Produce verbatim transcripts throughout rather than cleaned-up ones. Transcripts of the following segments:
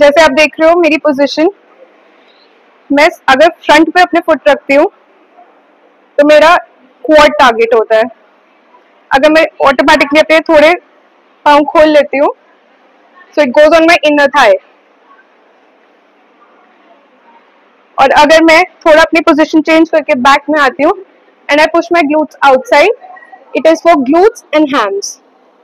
जैसे आप देख रहे हो मेरी पोजीशन, मैं अगर फ्रंट पे अपने फुट रखती हूँ तो मेरा क्वाड टारगेट होता है। अगर मैं ऑटोमेटिकली अपने थोड़े पाँव खोल लेती हूँ so it goes on my inner thigh. और अगर मैं थोड़ा अपनी पोजीशन चेंज करके बैक में आती हूँ and I push my glutes outside, it is for glutes and hams.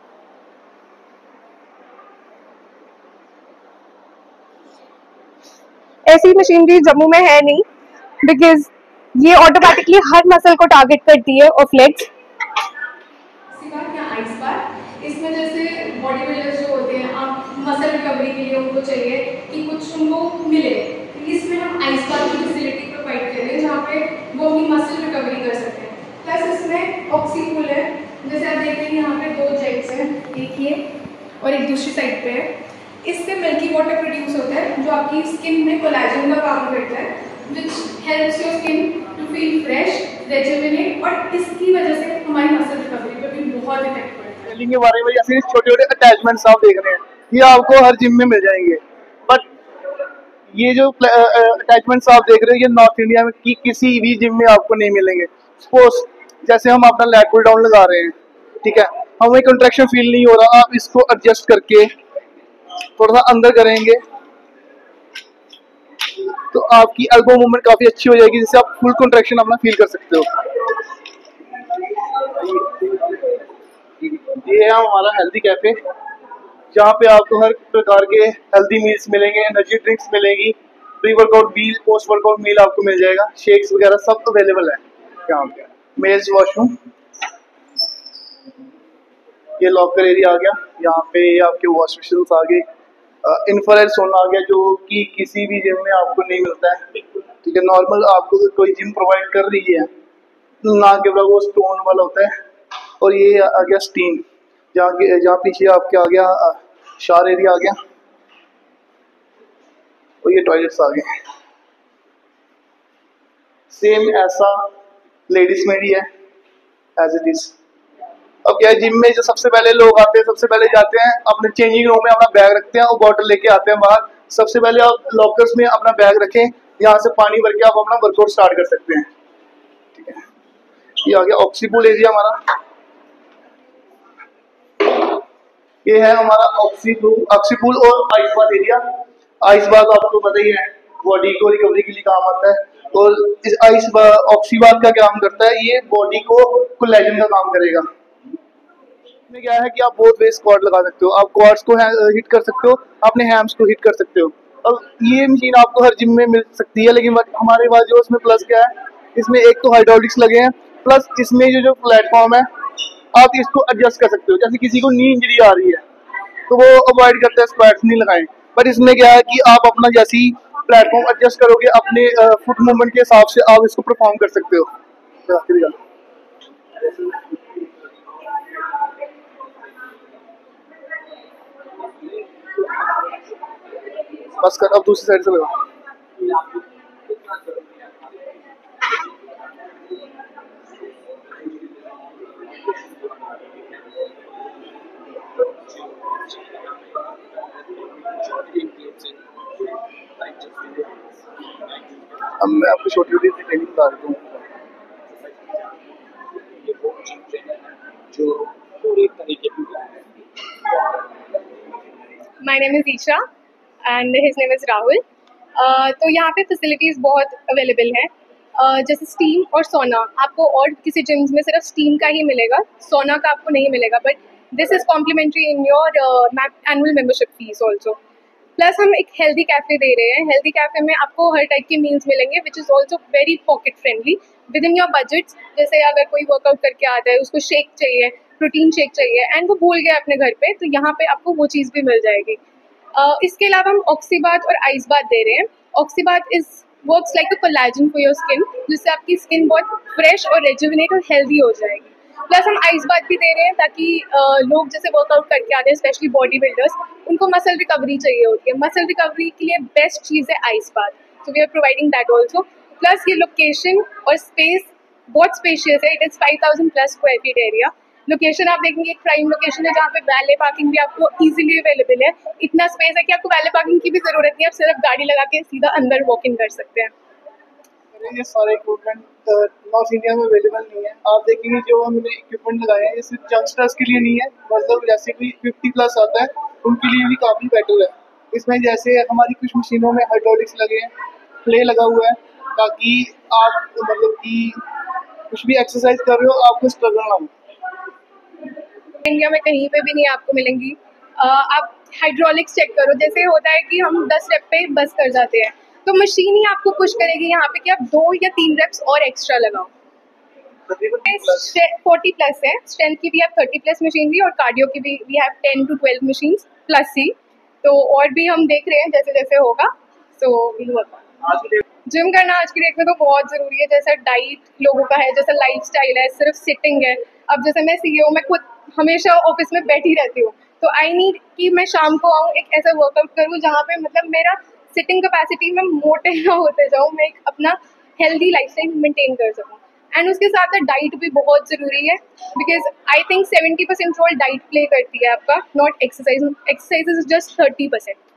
ऐसी मशीनरी जम्मू में है नहीं बिकॉज ये ऑटोमेटिकली हर मसल को टारगेट करती है ऑफ लेग्स। या आइस बार, इसमें जैसे बॉडी बिल्डर्स जो होते हैं, आप मसल रिकवरी के लिए उनको चाहिए कि कुछ उनको मिले, इसमें हम आइस बार की फैसिलिटी प्रोवाइड कर रहे हैं जहाँ पे वो अपनी मसल रिकवरी कर सकते हैं। प्लस इसमें ऑक्सीकूल है, जैसे आप देख रहे हैं यहाँ पे दो जेट्स हैं, एक ये और एक दूसरी साइड पे है। इससे मिल्की वाटर प्रोड्यूस होता है जो आपकी स्किन में कोलेजन का काम करता है, which helps your skin to feel fresh, rejuvenate, और इसकी वजह से हमारी मसल रिकवरी पे भी बहुत इफेक्ट पड़ता है। के बारे में जैसे छोटे छोटे अटैचमेंट्स आप देख रहे हैं, ये आपको हर जिम में मिल जाएंगे, बट ये जो अटैचमेंट्स आप देख रहे हैं ये नॉर्थ इंडिया में कि, किसी भी जिम में आपको नहीं मिलेंगे। सपोज जैसे हम अपना लैट पुल डाउन लगा रहे हैं, ठीक है, हमें कंट्रैक्शन फील नहीं हो रहा, आप इसको एडजस्ट करके थोड़ा सा अंदर करेंगे तो आपकी एल्बो मूवमेंट काफी अच्छी हो जाएगी, जिससे आप फुल कंट्रैक्शन अपना फील कर सकते हो। ये है हमारा हेल्दी कैफे, जहाँ पे आपको हर प्रकार के हेल्दी मील्स मिलेंगे, एनर्जी ड्रिंक्स मिलेगी, pre workout meal, post workout meal आपको मिल जाएगा, शेक्स वगैरह सब अवेलेबल है यहाँ पे। मेल्स वॉशरूम, ये लॉकर एरिया आ गया, यहाँ पे आपके वॉश बेसिन्स आ गए, इंफ्रारेड सोना आ गया जो कि किसी भी जिम में आपको नहीं मिलता है, ठीक है। नॉर्मल आपको कोई जिम प्रोवाइड कर रही है ना, के वो स्टोन वाला होता है। और ये आ गया स्टीम, जहाँ के जहाँ पीछे आपके आ गया शार एरिया आ गया, और ये टॉयलेट्स आ गए। सेम ऐसा लेडीज में भी है एज इट इज। अब क्या है, जिम में जो सबसे पहले लोग आते हैं, सबसे पहले जाते हैं अपने चेंजिंग रूम में, अपना बैग रखते हैं और बॉटल लेके आते हैं बाहर। सबसे पहले आप लॉकर्स में अपना बैग रखें, यहाँ से पानी भर के आप अपना वर्कआउट स्टार्ट कर सकते हैं, ठीक है। ये आ गया ऑक्सीपूल एरिया हमारा, ये है हमारा ऑक्सीपूल ऑक्सीपूल और ice bath area. Ice bath आपको पता ही है, बॉडी को रिकवरी के लिए काम आता है, और इस आइस ऑक्सी बाथ का काम करता है, ये बॉडी को कोलेजन का काम करेगा। इसमें क्या है कि आप बहुत वे स्क्वाट लगा सकते हो, आप क्वाड्स को हिट कर सकते हो, अपने हैम्स को हिट कर सकते हो। अब ये मशीन आपको हर जिम में मिल सकती है, लेकिन हमारे पास जो इसमें प्लस क्या है, इसमें एक तो हाइड्रोलिक्स लगे हैं, प्लस इसमें जो जो प्लेटफॉर्म है आप इसको एडजस्ट कर सकते हो। जैसे किसी को नी इंजरी आ रही है तो वो अवॉइड करते हैं स्क्वाट्स नहीं लगाएं, बट इसमें क्या है कि आप अपना जैसी प्लेटफॉर्म एडजस्ट करोगे अपने फुट मूवमेंट के हिसाब से आप इसको परफॉर्म कर सकते हो। बस कर, अब दूसरी साइड से लगा। अब मैं आपको छोटी छोटी सी ट्रेनिंग बता देता हूँ। My name is Isha and his name is Rahul. तो यहाँ पे फैसिलिटीज़ बहुत अवेलेबल हैं, uh, जैसे स्टीम और सोना। आपको और किसी जिम्स में सिर्फ स्टीम का ही मिलेगा, सोना का आपको नहीं मिलेगा, but this is complimentary in your annual membership fees also. Plus हम एक हेल्दी कैफ़े दे रहे हैं। हेल्दी कैफ़े में आपको हर टाइप के मील्स मिलेंगे which is also very pocket friendly within your budgets. जैसे अगर कोई वर्कआउट करके आता है, उसको शेक चाहिए, प्रोटीन शेक चाहिए एंड वो भूल गया अपने घर पे, तो यहाँ पे आपको वो चीज़ भी मिल जाएगी। uh, इसके अलावा हम ऑक्सीबाथ और आइस बाथ दे रहे हैं। Oxybath is works like a collagen for your skin, जिससे आपकी स्किन बहुत फ्रेश और रेजुविनेट और हेल्दी हो जाएगी। प्लस हम आइस बाथ भी दे रहे हैं ताकि uh, लोग जैसे वर्कआउट करके आते हैं, स्पेशली बॉडी बिल्डर्स, उनको मसल रिकवरी चाहिए होती है। मसल रिकवरी के लिए बेस्ट चीज़ है ice bath, so we are providing that also. Plus ये लोकेशन और स्पेस बहुत स्पेशियस है, it is five thousand plus square feet area location आप देखेंगे एक प्राइम लोकेशन है जहाँ पे वैले पार्किंग भी आपको इजीली अवेलेबल है। इतना स्पेस है कि आपको वैले पार्किंग की भी जरूरत नहीं है, आप सिर्फ गाड़ी लगा के सीधा अंदर वॉक इन कर सकते हैं। ये सारे इक्विपमेंट नॉर्थ इंडिया में अवेलेबल नहीं है। आप देखेंगे जो हमने इक्विपमेंट लगाए हैं ये सिर्फ यंगस्टर्स के लिए नहीं है, मतलब जैसे कोई फिफ्टी प्लस आता है उनके लिए भी काफ़ी बेटर है। इसमें जैसे हमारी कुछ मशीनों में हाइड्रोलिक्स लगे हैं, प्ले लगा हुआ है, ताकि आप मतलब कि कुछ भी एक्सरसाइज कर रहे हो आपको स्ट्रगल ना हो। इंडिया में कहीं पे भी नहीं आपको मिलेंगी। आ, आप हाइड्रोलिक्स चेक करो, जैसे होता है कि हम दस रेप पे बस कर जाते हैं, तो मशीन ही आपको पुश करेगी यहाँ पे कि आप दो या तीन रेप्स और एक्स्ट्रा लगाओ। फोर्टी प्लस है, स्ट्रेंथ की भी आप थर्टी प्लस मशीन भी, और कार्डियो की भी we have ten to twelve machine plus ही। तो और भी हम देख रहे हैं जैसे जैसे होगा। सो जिम करना आज की डेट में तो बहुत ज़रूरी है। जैसा डाइट लोगों का है, जैसा लाइफस्टाइल है, सिर्फ सिटिंग है। अब जैसे मैं सीईओ, मैं खुद हमेशा ऑफिस में बैठी रहती हूँ, तो आई नीड कि मैं शाम को आऊँ, एक ऐसा वर्कआउट करूँ जहाँ पे मतलब मेरा सिटिंग कैपेसिटी में मोटे ना होते जाऊँ, मैं एक अपना हेल्दी लाइफस्टाइल मेंटेन कर सकूँ। एंड उसके साथ साथ डाइट भी बहुत ज़रूरी है, because I think seventy percent role diet play करती है आपका, not exercise. Exercise is just thirty percent.